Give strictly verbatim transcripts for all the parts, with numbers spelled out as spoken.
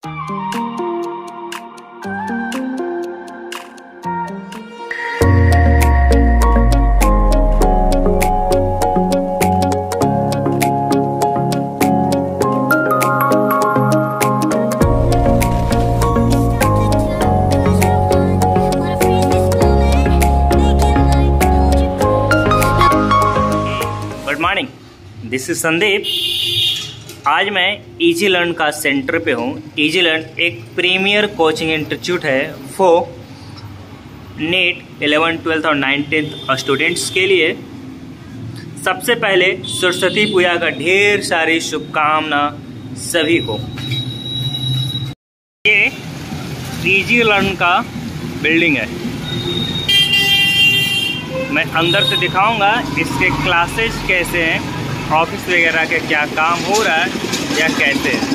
Good morning, this is Sandeep. आज मैं Easy Learn का सेंटर पे हूँ। इजी लर्न एक प्रीमियर कोचिंग इंस्टीट्यूट है फॉर नीट इलेवन ट्वेल्थ और नाइन टेंथ स्टूडेंट्स के लिए। सबसे पहले सरस्वती पूजा का ढेर सारी शुभकामना सभी को। ये इजी लर्न का बिल्डिंग है। मैं अंदर से दिखाऊंगा इसके क्लासेस कैसे हैं, ऑफिस वगैरह के क्या काम हो रहा है या कैसे है।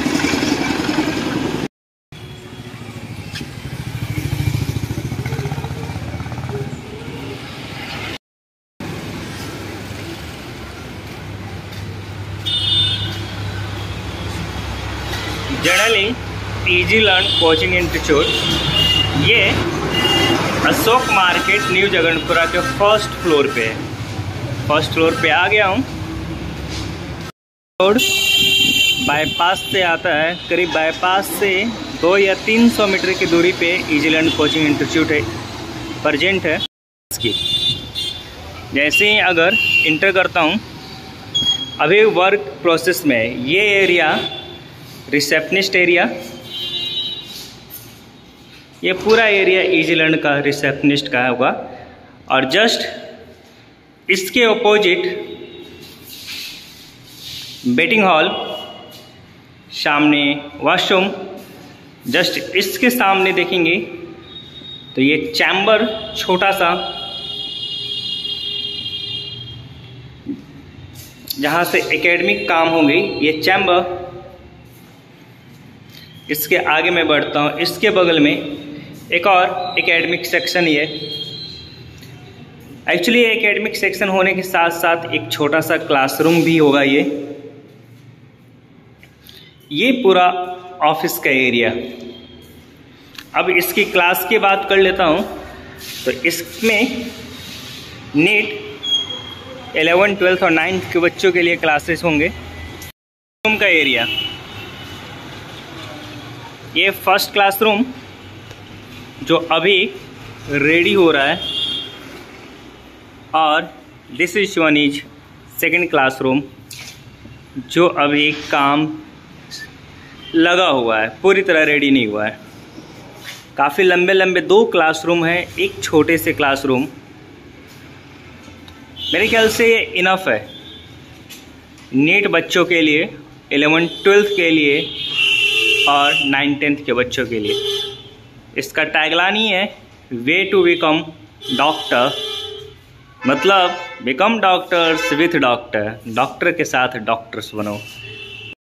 Generally Easy Learn coaching institute ये अशोक मार्केट न्यू जगनपुरा के फर्स्ट फ्लोर पे है। फर्स्ट फ्लोर पे आ गया हूँ। रोड बाईपास से आता है, करीब बाईपास से दो या तीन सौ मीटर की दूरी पे इजी लर्न कोचिंग इंस्टीट्यूट है प्रेजेंट है। इसकी जैसे ही अगर इंटर करता हूँ, अभी वर्क प्रोसेस में ये एरिया रिसेप्शनिस्ट एरिया, ये पूरा एरिया इजी लर्न का रिसेप्शनिस्ट का होगा। और जस्ट इसके अपोजिट वेटिंग हॉल, सामने वॉशरूम, जस्ट इसके सामने देखेंगे तो ये चैम्बर छोटा सा, जहाँ से एकेडमिक काम होंगे, ये चैम्बर। इसके आगे मैं बढ़ता हूँ, इसके बगल में एक और एकेडमिक सेक्शन ये। एक्चुअली एकेडमिक सेक्शन होने के साथ साथ एक छोटा सा क्लासरूम भी होगा। ये ये पूरा ऑफिस का एरिया। अब इसकी क्लास की बात कर लेता हूँ तो इसमें नीट इलेवन ट्वेल्थ और नाइन्थ के बच्चों के लिए क्लासेस होंगे। रूम का एरिया, ये फर्स्ट क्लासरूम जो अभी रेडी हो रहा है, और this is one is second classroom जो अभी काम लगा हुआ है, पूरी तरह रेडी नहीं हुआ है। काफ़ी लंबे लंबे दो क्लासरूम हैं, एक छोटे से क्लासरूम। मेरे ख्याल से ये इनफ है नीट बच्चों के लिए, इलेवन ट्वेल्थ के लिए और नाइन टेंथ के बच्चों के लिए। इसका टैगलाइन ही है वे टू बिकम डॉक्टर, मतलब become doctors with doctor, doctor के साथ डॉक्टर्स बनो।